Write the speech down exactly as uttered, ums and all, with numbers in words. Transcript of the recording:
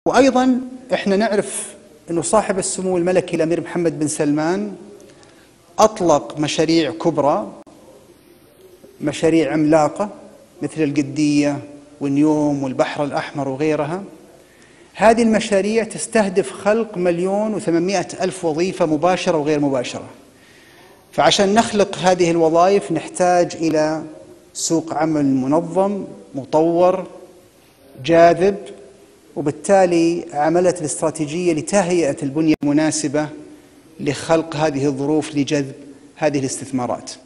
وأيضا إحنا نعرف أنه صاحب السمو الملكي الأمير محمد بن سلمان أطلق مشاريع كبرى، مشاريع عملاقة مثل القدية والنيوم والبحر الأحمر وغيرها. هذه المشاريع تستهدف خلق مليون وثمانمائة ألف وظيفة مباشرة وغير مباشرة. فعشان نخلق هذه الوظائف نحتاج إلى سوق عمل منظم مطور جاذب، وبالتالي عملت الاستراتيجية لتهيئة البنية المناسبة لخلق هذه الظروف لجذب هذه الاستثمارات.